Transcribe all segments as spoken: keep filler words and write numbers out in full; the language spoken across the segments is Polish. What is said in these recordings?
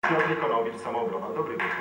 Piotr Konowicz, Samoobrona. Dobry wieczór.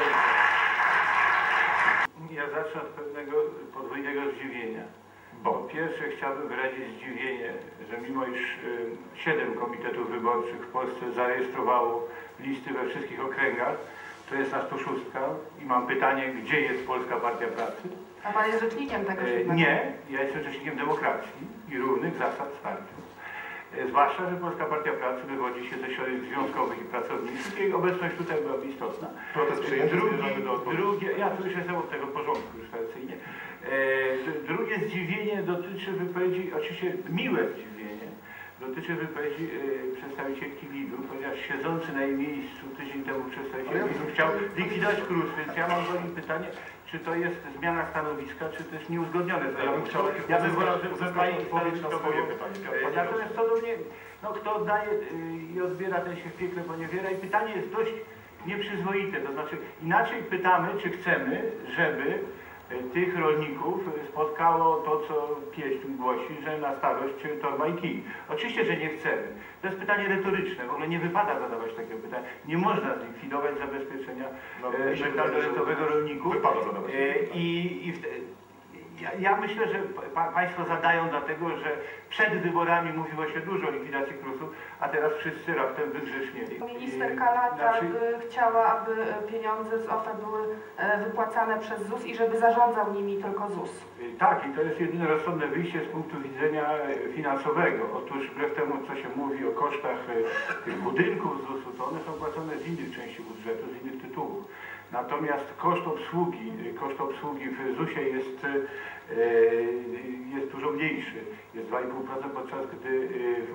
Ja zacznę od pewnego podwójnego zdziwienia. Bo po pierwsze chciałbym wyrazić zdziwienie, że mimo iż y, siedem komitetów wyborczych w Polsce zarejestrowało listy we wszystkich okręgach, to jest nas tu szóstka i mam pytanie, gdzie jest Polska Partia Pracy? A pan jest rzecznikiem tego siódmego? Nie, ja jestem rzecznikiem demokracji i równych zasad startu. Zwłaszcza, że Polska Partia Pracy wywodzi się ze środowisk związkowych i pracowniczych. Jej obecność tutaj byłaby istotna. Protest przyjęty, drugi, do drugie, ja tu już jestem od tego porządku już tradycyjnie. E, drugie zdziwienie dotyczy wypowiedzi, oczywiście miłe zdziwienie, dotyczy wypowiedzi e, przedstawicielki Lidu, ponieważ siedzący na jej miejscu tydzień temu przedstawiciel Lidu chciał likwidować KRUS, więc ja mam do niej pytanie, czy to jest zmiana stanowiska, czy też nieuzgodnione stanowisko. Ja bym chciał, ja bym wolał, żeby pani odpowiedź na swoje pytanie. Natomiast co do mnie, no kto oddaje i odbiera, ten się w piekle poniewiera i pytanie jest dość nieprzyzwoite, to znaczy inaczej pytamy, czy chcemy, żeby tych rolników spotkało to, co pieśń głosi, że na starość torba i kij. Oczywiście, że nie chcemy. To jest pytanie retoryczne. W ogóle nie wypada zadawać takiego pytania. Nie można zlikwidować zabezpieczenia no, emerytalno-rentowego rolników. Wypada zadawać. I, i w, ja, ja myślę, że pa, Państwo zadają dlatego, że przed wyborami mówiło się dużo o likwidacji KRUS-u, a teraz wszyscy raptem wygrzecznili. Minister Kaleta znaczy... chciała, aby pieniądze z O F E były wypłacane przez ZUS i żeby zarządzał nimi tylko ZUS. Tak, i to jest jedyne rozsądne wyjście z punktu widzenia finansowego. Otóż wbrew temu, co się mówi o kosztach tych budynków z ZUS-u, to one są płacone z innych części budżetu, z innych tytułów. Natomiast koszt obsługi, koszt obsługi w zusie jest, jest dużo mniejszy. Jest dwa i pół procent, podczas gdy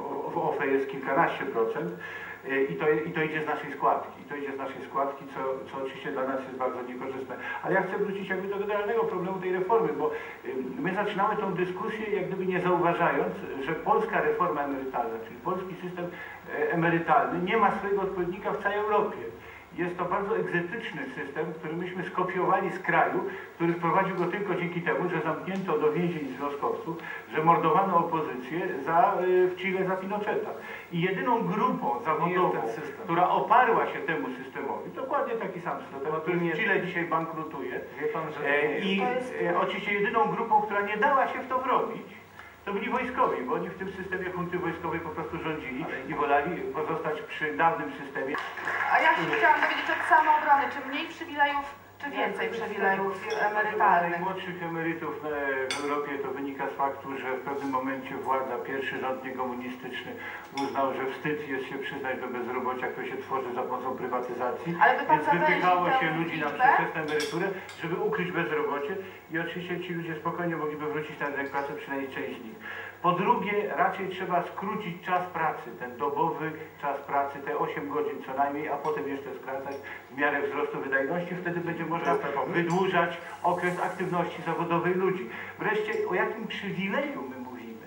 w O F E jest kilkanaście procent. I to, I to idzie z naszej składki. I to idzie z naszej składki, co, co oczywiście dla nas jest bardzo niekorzystne. Ale ja chcę wrócić jakby do generalnego problemu tej reformy, bo my zaczynamy tą dyskusję jak gdyby nie zauważając, że polska reforma emerytalna, czyli polski system emerytalny nie ma swojego odpowiednika w całej Europie. Jest to bardzo egzotyczny system, który myśmy skopiowali z kraju, który wprowadził go tylko dzięki temu, że zamknięto do więzień związkowców, że mordowano opozycję za, w Chile za Pinocheta. I jedyną grupą zawodową, która oparła się temu systemowi, dokładnie taki sam system, który w Chile dzisiaj bankrutuje. Wie pan, że I e, oczywiście jedyną grupą, która nie dała się w to wrobić, to byli wojskowi, bo oni w tym systemie hunty wojskowej po prostu rządzili i wolali pozostać przy dawnym systemie. A ja się chciałam dowiedzieć od Samoobrony, czy mniej przywilejów, czy więcej przywilejów emerytalnych? Najmłodszych emerytów w Europie to wynika z faktu, że w pewnym momencie władza, pierwszy rząd niekomunistyczny uznał, że wstyd jest się przyznać do bezrobocia, które się tworzy za pomocą prywatyzacji. Ale by pan więc wypychało się tę ludzi na liczbę? przedwczesną emeryturę, żeby ukryć bezrobocie i oczywiście ci ludzie spokojnie mogliby wrócić na rynek pracy, przynajmniej część z nich. Po drugie, raczej trzeba skrócić czas pracy, ten dobowy czas pracy, te osiem godzin co najmniej, a potem jeszcze skracać w miarę wzrostu wydajności. Wtedy będzie można wydłużać okres aktywności zawodowej ludzi. Wreszcie, o jakim przywileju my mówimy,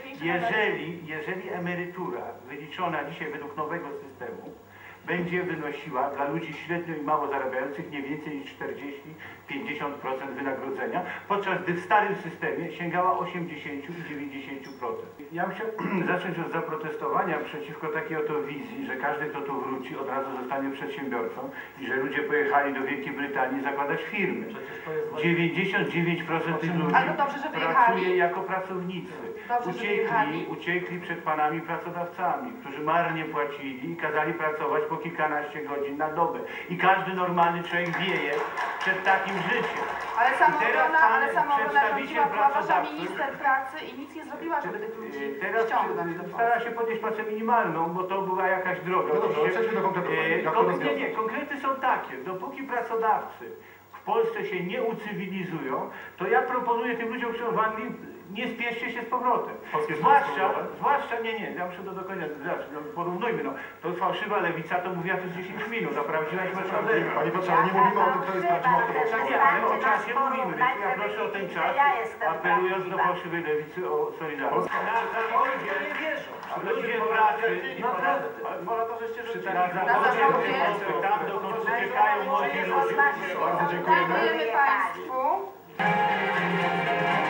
jeżeli, jeżeli emerytura wyliczona dzisiaj według nowego systemu będzie wynosiła dla ludzi średnio i mało zarabiających nie więcej niż czterdzieści do pięćdziesięciu procent wynagrodzenia, podczas gdy w starym systemie sięgała osiemdziesiąt do dziewięćdziesięciu procent. Ja bym chciał zacząć od zaprotestowania przeciwko takiej oto wizji, że każdy, kto tu wróci, od razu zostanie przedsiębiorcą i że ludzie pojechali do Wielkiej Brytanii zakładać firmy. dziewięćdziesiąt dziewięć procent tych ludzi pracuje jako pracownicy. Uciekli, uciekli przed panami pracodawcami, którzy marnie płacili i kazali pracować po kilkanaście godzin na dobę. I każdy normalny człowiek wieje przed takim życiem. Ale Samoobrona, ale Samoobrona rządziła, była wasza minister pracy i nic nie zrobiła, żeby tych ludzi teraz ściągnąć do stara się podnieść płacę minimalną, bo to była jakaś droga. No dobrze, przejdźmy do konkretów. Nie, nie, konkrety są takie. Dopóki pracodawcy w Polsce się nie ucywilizują, to ja proponuję tym ludziom, którzy w Anglii, nie spieszcie się z powrotem. Zwłaszcza, zwłaszcza, nie, nie, ja muszę to do końca, no, porównujmy, no, to fałszywa lewica to mówiła przez dziesięć minut, a prawdziwa jest Mercedes. Pani potrzeba, nie mówimy o tym, kto jest prawdziwą Tak, ja, ale o czasie mówimy, więc ja proszę o ten czas, apelując do fałszywej lewicy o solidarność. Nie wierzą. Ludzie pracy, naprawdę, dwa lata żeście przy na zachodzie, tam dokąd uciekają młodzi ludzie. Bardzo dziękujemy. Dziękujemy Państwu.